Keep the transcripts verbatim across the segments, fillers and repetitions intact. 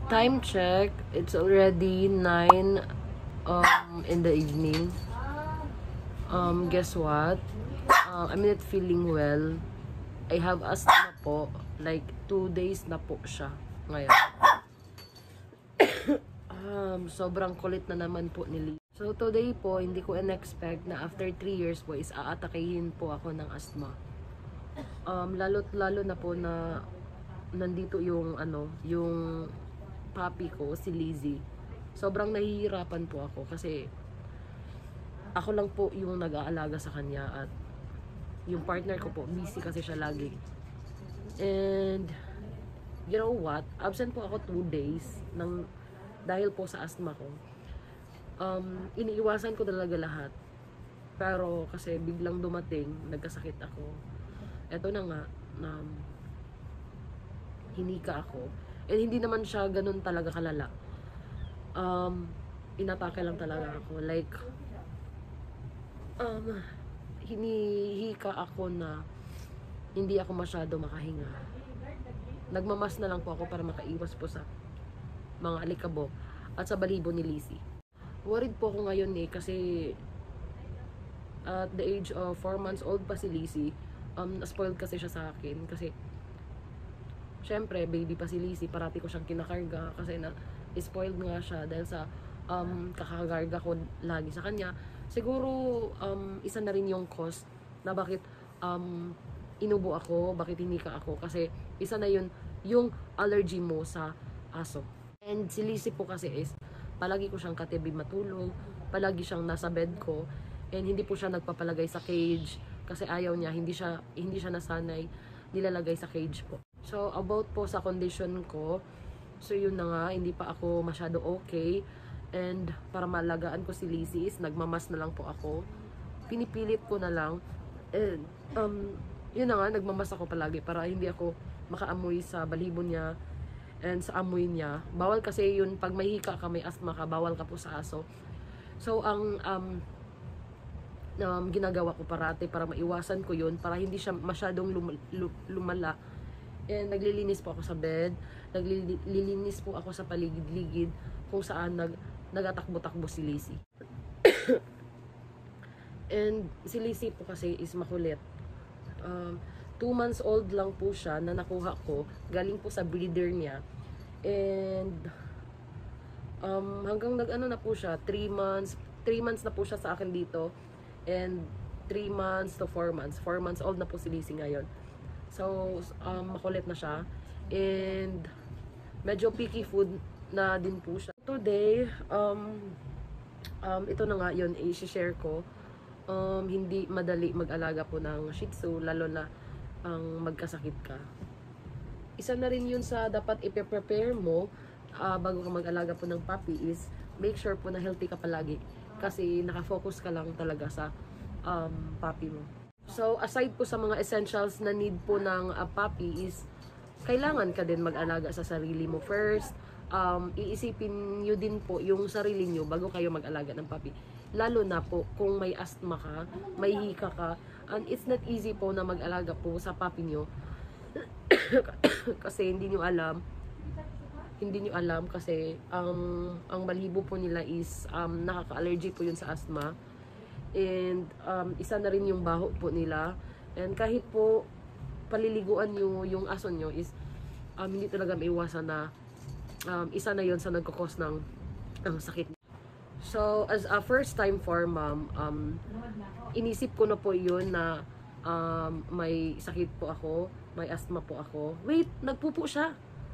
Time check, it's already nine um, in the evening. Um, guess what? Uh, I'm not feeling well. I have asthma po. Like, two days na po siya ngayon. um, sobrang kulit na naman po ni Lee. So, today po, hindi ko in-expect na after three years po is aatakihin po ako ng asthma. Um, lalo't lalo na po na nandito yung ano, yung puppy ko, si Lizzie. Sobrang nahihirapan po ako kasi ako lang po yung nag-aalaga sa kanya at yung partner ko po, busy kasi siya lagi. And you know what? Absent po ako two days ng, dahil po sa asthma ko. Um, iniiwasan ko talaga lahat. Pero kasi biglang dumating, nagkasakit ako. Eto na nga, um, hinika ako. And hindi naman siya ganun talaga kalala. Um, inatake lang talaga ako. Like, um, hinihika ako na hindi ako masyado makahinga. Nagmamas na lang po ako para makaiwas po sa mga alikabok at sa balibo ni Lizzie. Worried po ako ngayon eh kasi at the age of four months old pa si Lizzie, um, spoiled kasi siya sa akin kasi syempre, baby pa si Lizzie, parati ko siyang kinakarga kasi na spoiled nga siya dahil sa um, kakagarga ko lagi sa kanya. Siguro, um, isa na rin yung cause na bakit um, inubo ako, bakit hinika ako. Kasi isa na yun, yung allergy mo sa aso. And si Lizzie po kasi is, palagi ko siyang katibi matulog, palagi siyang nasa bed ko, and hindi po siya nagpapalagay sa cage kasi ayaw niya, hindi siya, hindi siya nasanay nilalagay sa cage po. So, about po sa condition ko, so yun na nga, hindi pa ako masyado okay. And para malagaan ko si Lizzie is, nagmamas na lang po ako. Pinipilit ko na lang. And, um, yun na nga, nagmamas ako palagi para hindi ako makaamoy sa balibo niya and sa amoy niya. Bawal kasi yun, pag may hika ka, may asthma ka, bawal ka po sa aso. So, ang um, um, ginagawa ko parati para maiwasan ko yun, para hindi siya masyadong lum lum lumala. And naglilinis po ako sa bed, naglilinis po ako sa paligid-ligid kung saan nag nagatakbo-takbo si Lizzie. And si Lizzie po kasi is makulit. Um, two months old lang po siya na nakuha ko, galing po sa breeder niya. And um, hanggang nag-ano na po siya, three months, three months na po siya sa akin dito. And three months to four months. four months old na po si Lizzie ngayon. So, um, makulit na siya. And, medyo picky food na din po siya. Today, um, um, ito na nga yun, i-share ko. Um, hindi madali mag-alaga po ng Shih Tzu, lalo na ang magkasakit ka. Isa na rin yun sa dapat i-prepare mo uh, bago ka mag-alaga po ng puppy is make sure po na healthy ka palagi. Kasi nakafocus ka lang talaga sa um, puppy mo. So, aside po sa mga essentials na need po ng uh, puppy is, kailangan ka din mag-alaga sa sarili mo first. Um, iisipin nyo din po yung sarili nyo bago kayo mag-alaga ng puppy. Lalo na po kung may asthma ka, may hika ka, and it's not easy po na mag-alaga po sa puppy nyo. Kasi hindi nyo alam, hindi nyo alam kasi ang, ang balibo po nila is um, nakaka-allergy po yun sa asthma. And um, isa na rin yung baho po nila. And kahit po paliliguan nyo yung aso nyo is um, hindi talaga maiwasan na um, isa na yun sa nagkakos ng um, sakit. So as a first time for mom, um, inisip ko na po yun na um, may sakit po ako, may asthma po ako. Wait, nagpupo siya.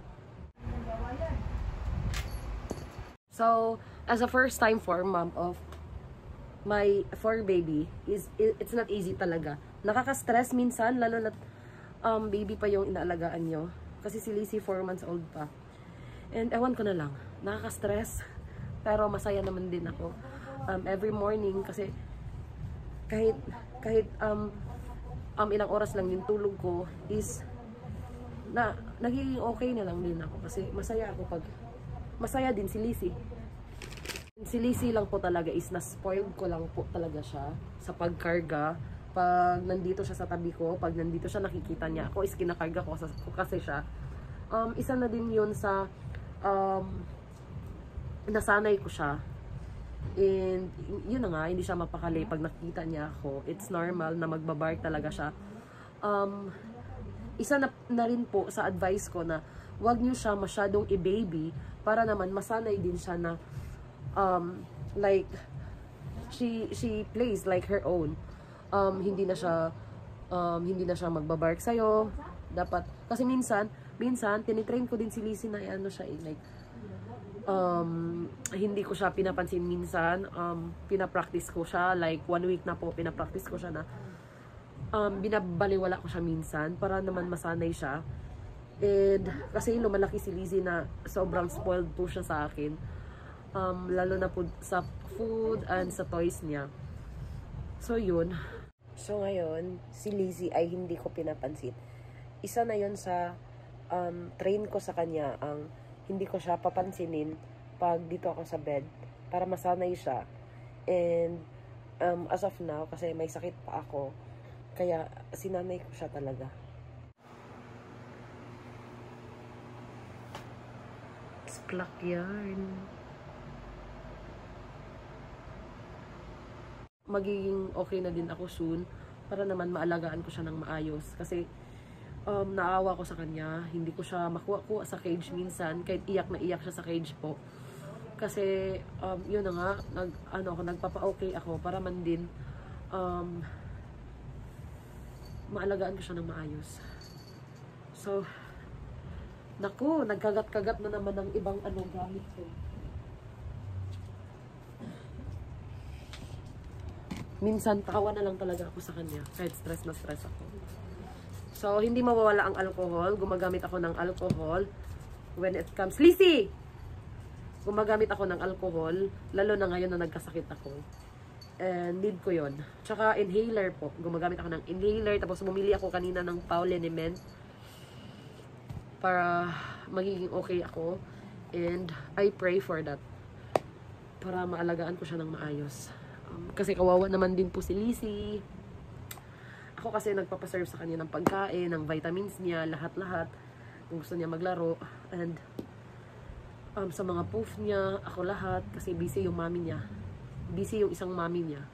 So as a first time for mom of my fur baby is it's not easy talaga. Nakaka-stress minsan lalo na um, baby pa yung inaalagaan nyo kasi si Lizzie four months old pa. And ewan ko na lang, nakaka-stress pero masaya naman din ako um, every morning kasi kahit kahit um, um ilang oras lang yung tulog ko is na nagiging okay na lang din ako kasi masaya ako pag masaya din si Lizzie. Si Lizzie lang po talaga is na-spoiled ko lang po talaga siya sa pagkarga. Pag nandito siya sa tabi ko, pag nandito siya nakikita niya ako is kinakarga ko kasi siya. Um, isa na din yun sa um, nasanay ko siya. And, yun na nga, hindi siya mapakali pag nakita niya ako. It's normal na magbabark talaga siya. Um, isa na, na rin po sa advice ko na wag niyo siya masyadong i-baby para naman masanay din siya na um, like, she, she plays like her own. Um, hindi na siya, um, hindi na siya magbabark sa'yo. Dapat, kasi minsan, minsan, tinitrain ko din si Lizzie na ano siya eh, like, Um, hindi ko siya pinapansin minsan, um, pinapractice ko siya, like one week na po, pinapractice ko siya na um, binabaliwala ko siya minsan para naman masanay siya. And kasi lumalaki si Lizzie na sobrang spoiled po siya sa akin, um, lalo na po sa food and sa toys niya. So yun. So ngayon, si Lizzie ay hindi ko pinapansin. Isa na yun sa um, train ko sa kanya, ang hindi ko siya papansinin pag dito ako sa bed para masanay siya. And um, as of now, kasi may sakit pa ako, kaya sinanay ko siya talaga. Splak yarn. Magiging okay na din ako soon para naman maalagaan ko siya ng maayos. Kasi Um, naawa ko sa kanya, hindi ko siya makuha-kuha sa cage minsan, kahit iyak na iyak siya sa cage po. Kasi, um, yun na nga, nag, ano ako, nagpapa-okay ako para man din, um, maalagaan ko siya ng maayos. So, naku, nagkagat-kagat na naman ng ibang ano gamit ko. Minsan, tawa na lang talaga ako sa kanya, kahit stress na stress ako. So, hindi mawawala ang alcohol. Gumagamit ako ng alcohol when it comes... Lizzie! Gumagamit ako ng alcohol, lalo na ngayon na nagkasakit ako. And need ko yon. Tsaka inhaler po. Gumagamit ako ng inhaler. Tapos bumili ako kanina ng Pauliniment para magiging okay ako. And I pray for that. Para maalagaan ko siya ng maayos. Um, kasi kawawa naman din po si Lizzie. Ako kasi nagpapaserve sa kanya ng pagkain, ng vitamins niya, lahat-lahat. Kung gusto niya maglaro. And um, sa mga poof niya, ako lahat. Kasi busy yung mami niya. Busy yung isang mami niya.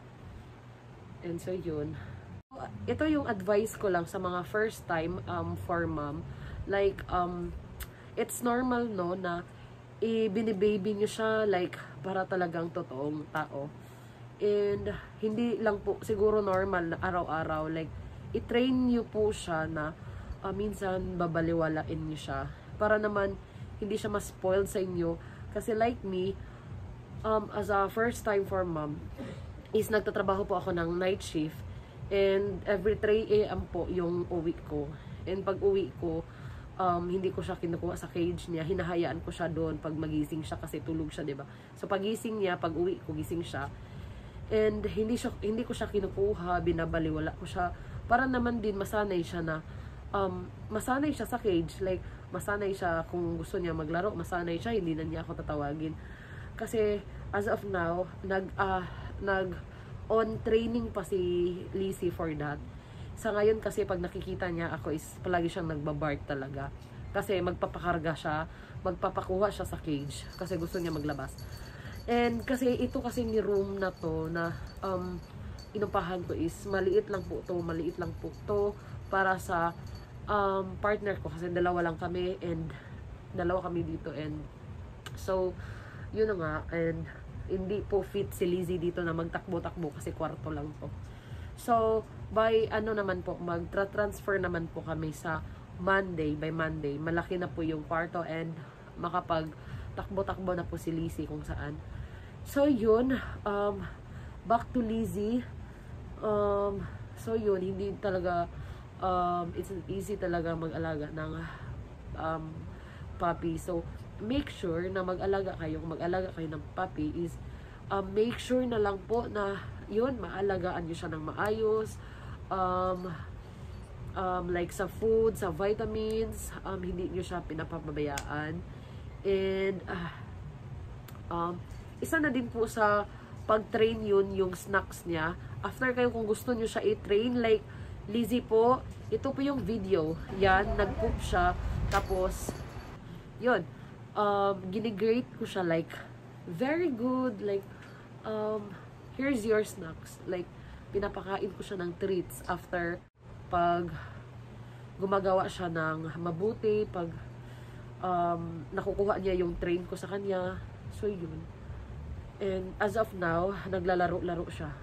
And so yun. Ito yung advice ko lang sa mga first time um, for mom. Like, um, it's normal no na i-binibaby niyo siya like para talagang totoong tao. And hindi lang po siguro normal na araw-araw, like i-train niyo po siya na uh, minsan babaliwalain niyo siya para naman hindi siya ma-spoiled sa inyo. Kasi like me, um, as a first time for mom, is nagtatrabaho po ako ng night shift and every three A M po yung uwi ko. And pag uwi ko, um, hindi ko siya kinukuha sa cage niya, hinahayaan ko siya doon pag magising siya kasi tulog siya, diba? So pagising niya, pag uwi ko, gising siya. And hindi siya, hindi ko siya kinukuha, binabaliwala ko siya para naman din masanay siya na um, masanay siya sa cage, like masanay siya kung gusto niya maglaro, masanay siya, hindi na niya ako tatawagin. Kasi as of now, nag uh, nag on training pa si Lizzie for that. Sa ngayon kasi pag nakikita niya ako is palagi siyang nagbabark talaga. Kasi magpapakarga siya, magpapakuha siya sa cage kasi gusto niya maglabas. And kasi ito kasi ni room na to na um, inupahan ko is maliit lang po to, maliit lang po to para sa um, partner ko kasi dalawa lang kami and dalawa kami dito and so yun na nga and hindi po fit si Lizzie dito na magtakbo-takbo kasi kwarto lang to. So by ano naman po, magtra-transfer naman po kami sa Monday, by Monday malaki na po yung kwarto and makapag takbo-takbo na po si Lizzie kung saan. So yun, um, back to Lizzie. Um, so yun, hindi talaga, um, it's easy talaga mag-alaga ng um, puppy. So make sure na mag-alaga kayo, kung mag-alaga kayo ng puppy is, um, make sure na lang po na yun, maalagaan nyo siya ng maayos. Um, um, like sa food, sa vitamins, um, hindi nyo siya pinapababayaan. And, uh, um, isa na din po sa pag-train yun, yung snacks niya. After kayo, kung gusto nyo siya i-train, like, Lizzie po, ito po yung video. Yan, nag-poop siya. Tapos, yun, um, ginigrate ko siya like, very good, like, um, here's your snacks. Like, pinapakain ko siya ng treats after pag gumagawa siya ng mabuti, pag um, nakukuha niya yung train ko sa kanya. So, yun. And as of now, naglalaro-laro siya.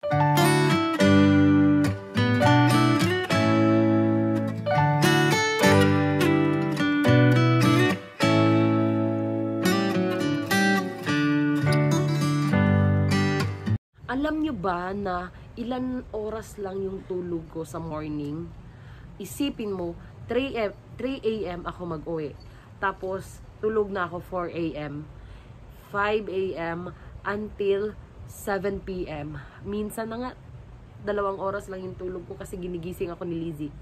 Alam nyo ba na ilan oras lang yung tulog ko sa morning? Isipin mo, three a m ako mag-uwi. Tapos, tulog na ako four a m five a m until seven p m Minsan na nga, dalawang oras lang yung tulog ko kasi ginigising ako ni Lizzie.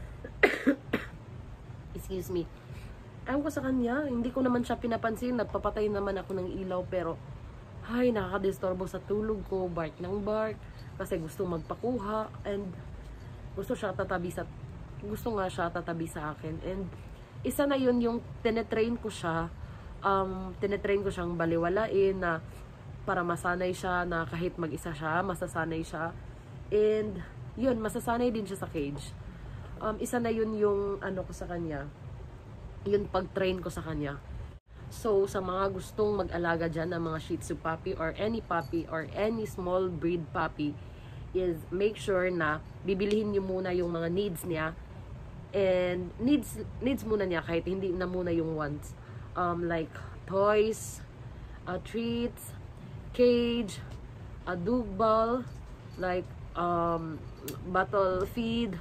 Excuse me. Ewan ko sa kanya, hindi ko naman siya pinapansin. Nagpapatay naman ako ng ilaw, pero ay, nakakadisturbo sa tulog ko, bark ng bark, kasi gusto magpakuha, and gusto siya tatabi sa, gusto nga siya tatabi sa akin, and isa na yun yung tinetrain ko siya, um, tinetrain ko siyang baliwalain, na para masanay siya, na kahit mag-isa siya, masasanay siya, and yun, masasanay din siya sa cage. Um, isa na yun yung, ano ko sa kanya, yun pag-train ko sa kanya. So, sa mga gustong mag-alaga dyan ng mga Shih Tzu puppy or any puppy or any small breed puppy, is make sure na bibilihin nyo muna yung mga needs niya. And needs needs muna niya, kahit hindi na muna yung wants. Um, like toys, uh, treats, cage, a dog ball, like um, bottle feed,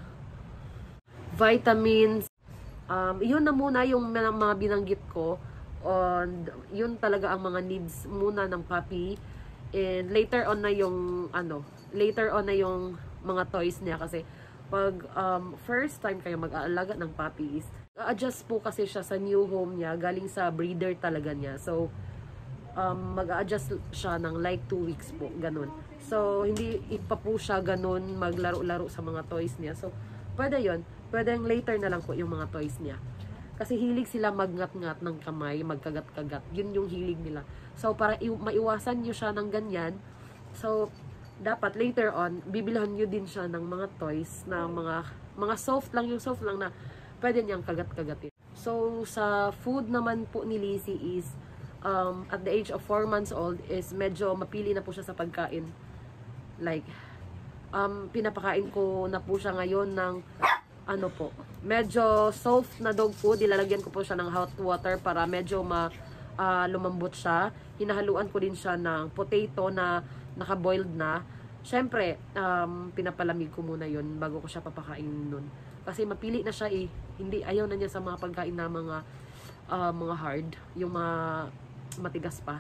vitamins. Um, yun na muna yung mga binanggit ko. And yun talaga ang mga needs muna ng puppy, and later on na yung ano later on na yung mga toys niya, kasi pag um, first time kayo mag-aalaga ng puppy is adjust po kasi siya sa new home niya, galing sa breeder talaga niya, so um, mag-adjust siya ng like two weeks po, ganun. So hindi ipa po siya ganun maglaro-laro sa mga toys niya, so pwede yun, pwede later na lang po yung mga toys niya. Kasi hilig sila magngat-ngat ng kamay, magkagat-kagat. Yun yung hilig nila. So, para maiwasan nyo siya ng ganyan, so, dapat later on, bibilhan nyo din siya ng mga toys, na mga, mga soft lang, yung soft lang na pwede niyang kagat-kagatin. So, sa food naman po ni Lizzie is, um, at the age of four months old, is medyo mapili na po siya sa pagkain. Like, um, pinapakain ko na po siya ngayon ng ano po, medyo soft na dog food. Ilalagyan ko po siya ng hot water para medyo ma, uh, lumambot siya. Hinahaluan ko din siya ng potato na naka-boiled na. Syempre, um, pinapalamig ko muna yun bago ko siya papakain nun. Kasi mapili na siya eh. Hindi, ayaw na niya sa mga pagkain na mga, uh, mga hard. Yung mga matigas pa.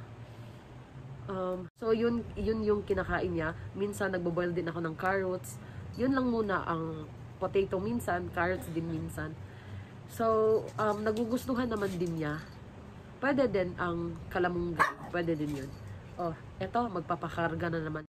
Um, so, yun, yun yung kinakain niya. Minsan, nagbo-boil din ako ng carrots. Yun lang muna ang potato minsan, carrots din minsan. So, um, nagugustuhan naman din niya. Pwede din ang kalamunggan. Pwede din yun. Oh, eto, magpapakarga na naman.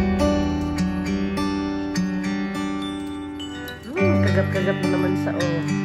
Kagat-kagat mo naman sa oh.